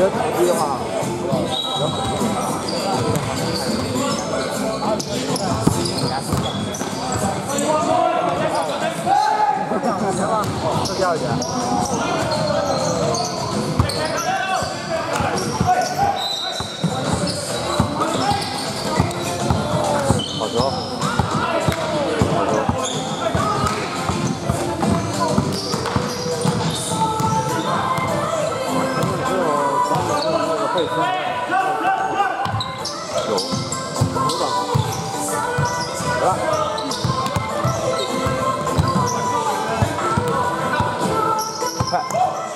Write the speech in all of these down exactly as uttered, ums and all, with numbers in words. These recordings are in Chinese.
得投机的话，比较可惜。行吗？这第二节。好球！好球！只有咱们那个背身。有，有掌控。来吧。快！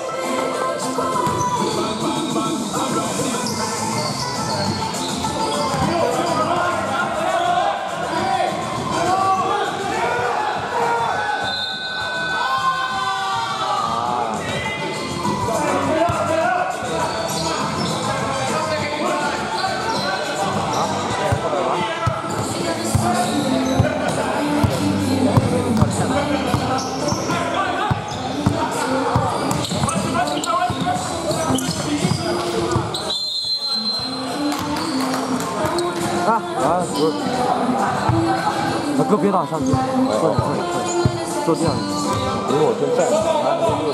啊啊！不是，大哥别打上去，快点快点快点，坐这样，因为我正站着，然后就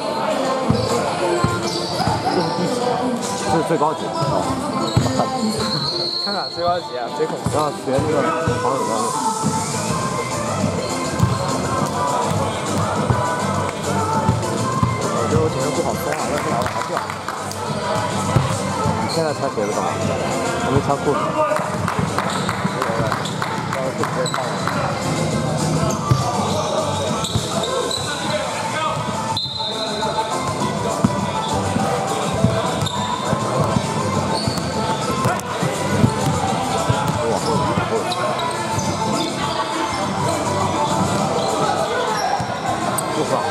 这是第几？这是最高级。看看最高级啊，最恐怖。然后学那个防守教练。我觉得我体能不好松啊，要不然我还掉。你现在穿鞋子干嘛？还没穿裤子。不可以放了。哇！不放。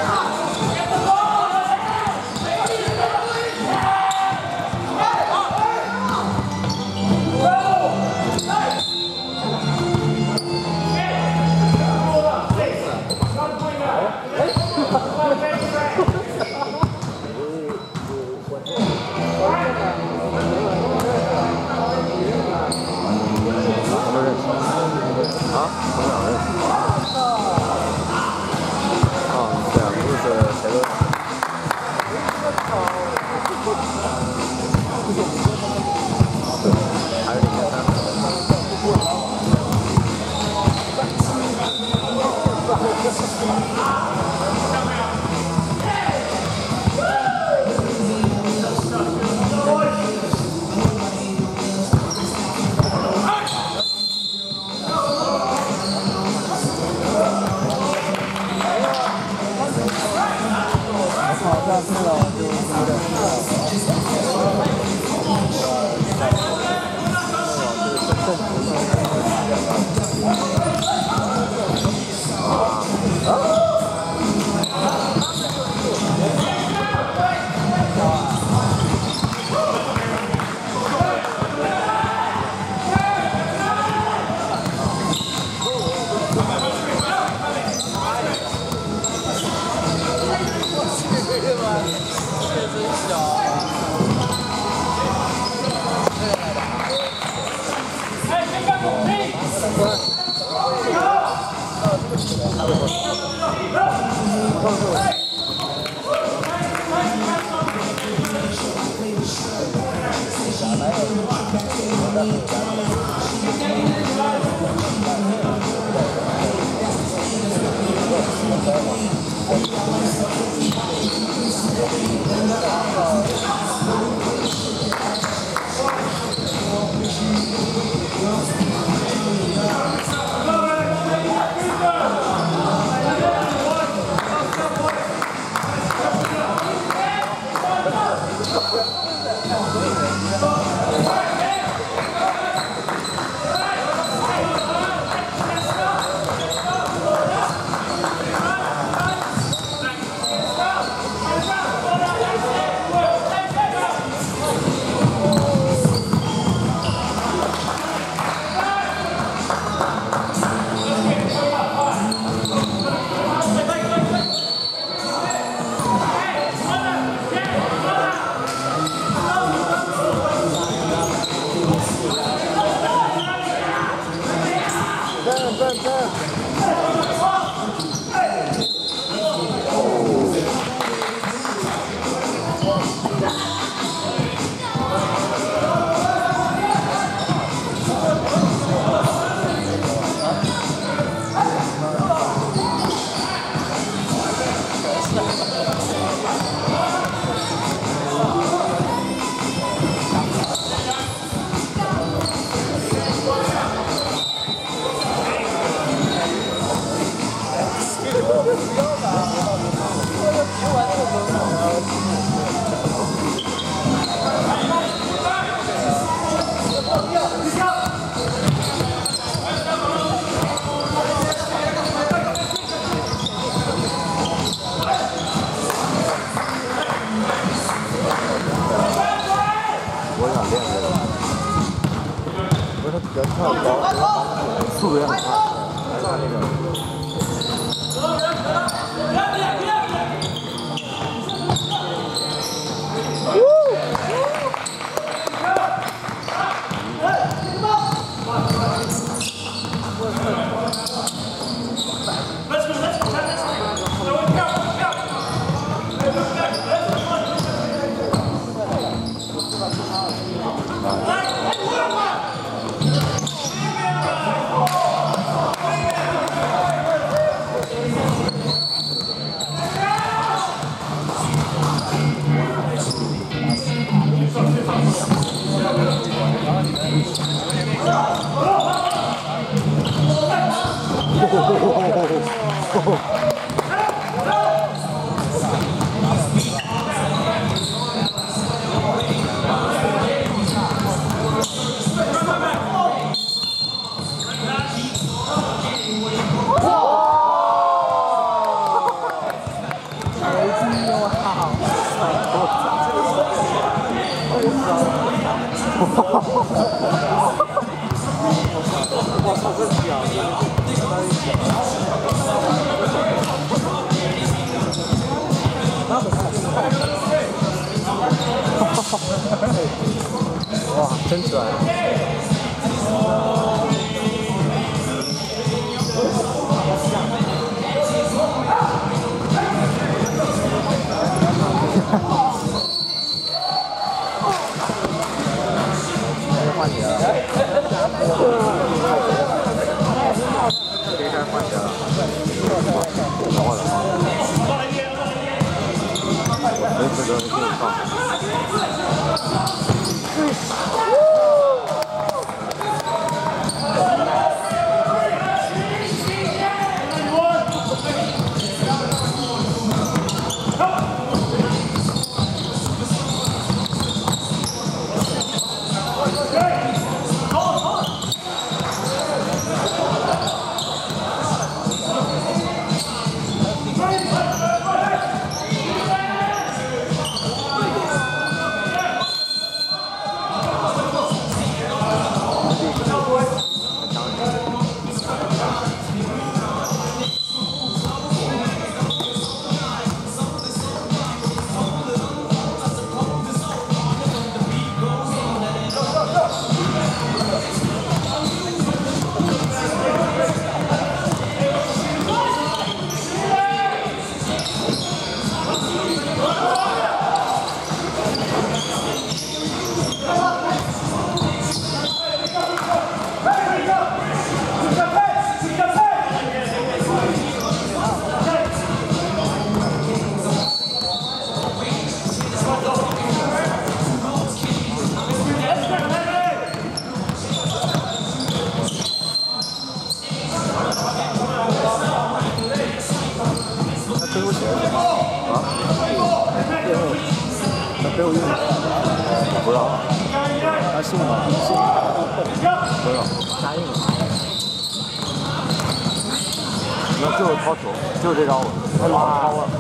啊，我们俩认识。啊，对啊，不是谁都。对，还是领先三分。下次了就有点人跳高，速度也很快，还是他那个。 我操，这屌！哇，真拽！换鞋了。可以开始换鞋了。等会儿了。没资格，你给我放。背后写的什么？啊？背后，他背后用的？不知道。他姓吗？姓？不知道。答应了。那最后掏球，就是这张我，他老掏了。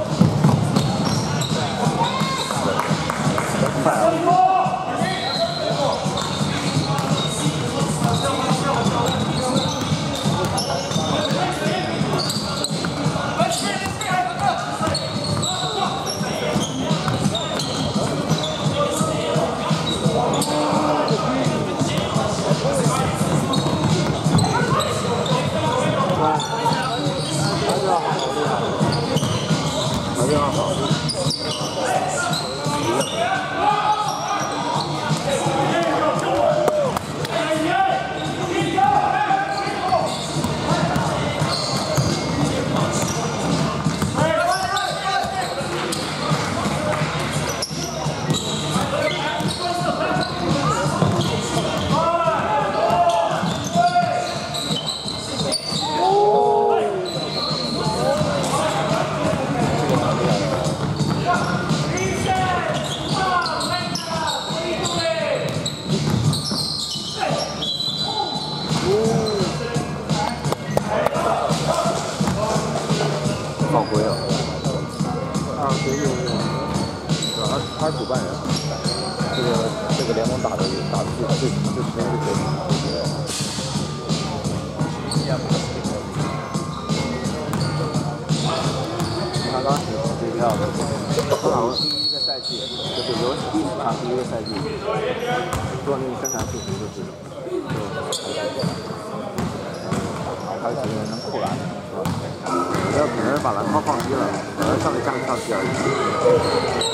快了。 非常好。放归了。啊，对对对，他他是主办人，这个这个联盟打的打的最最最时间最久。 他当时是这样的，他好像第一个赛季就是游戏第一场第一个赛季做那个生产数据就是就还有几个人能扣篮，我要可能把篮筐放低了，可能上面架不上去而已。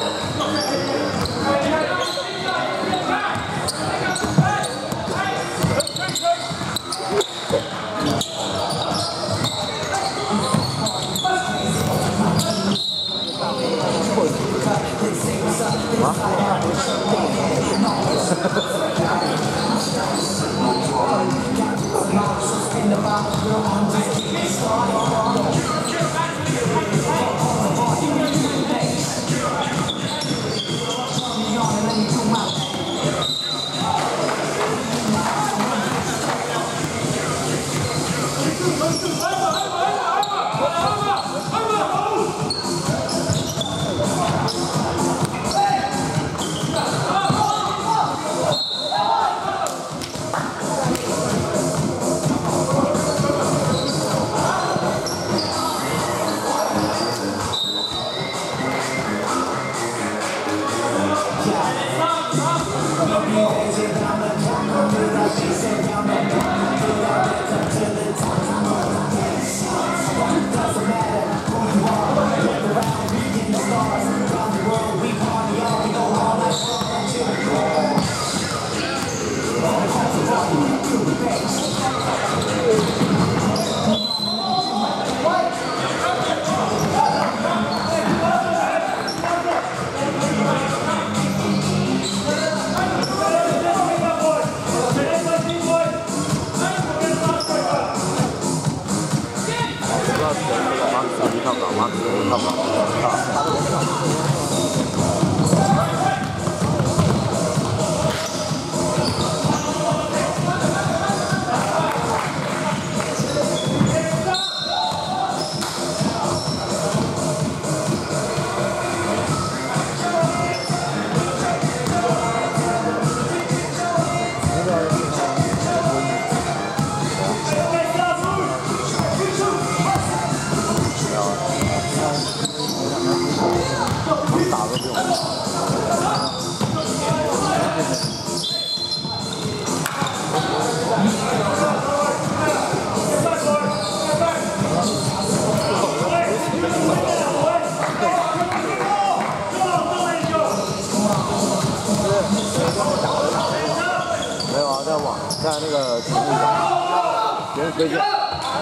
在那个体育馆，别人推荐，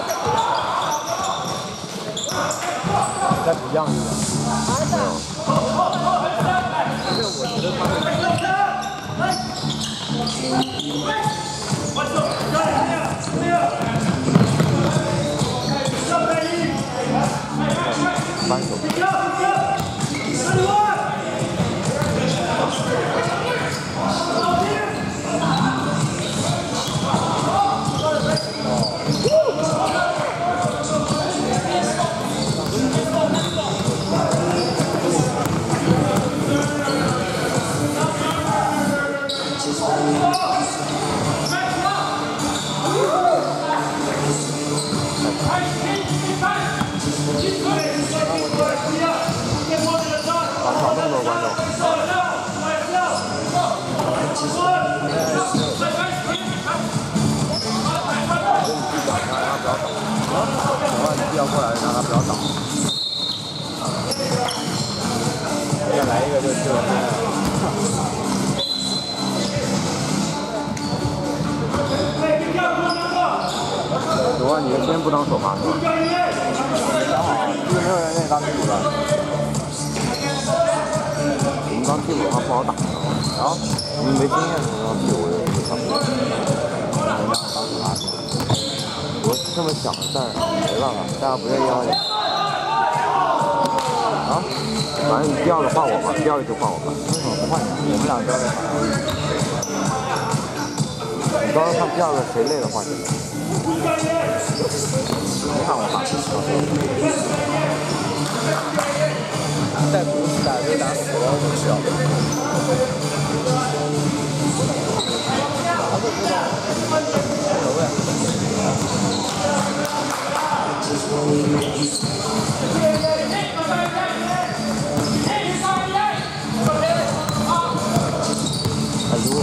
再不一样一点。没有。这我觉得他们。翻手。要过来，让他不要倒。再来一个就就。主啊，你先不当首发是吧？没想好，就是没有人愿意当替补的。我们当替补的话不好打，然后我们没经验的时候当替补我就不当。当首发是吧？我是这么想的，但没办法，大家不愿意要。啊，反正你第二个换我吧，第二个就换我吧。为什么不换你？我们俩都要干啥？你到时候看第二个谁累了换谁。没看我打。在公司打就打死了，不需要。无所谓。 多。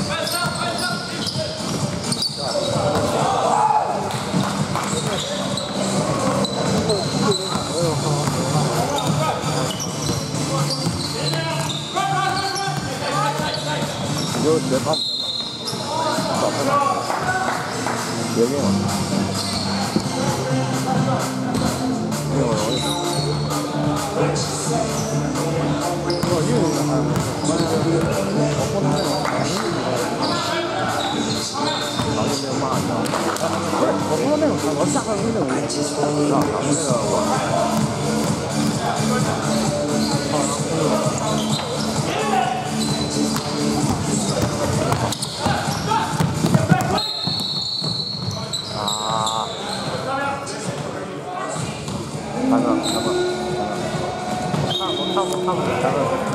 你就学他们的嘛，找他们，别用了，用容易。我用的还，关键是我后面那种反应，然后就没有骂你。不是，我后面那种我下课那种，是吧？然后那个我。啊！看到，看到，看到，看不看不看不看不。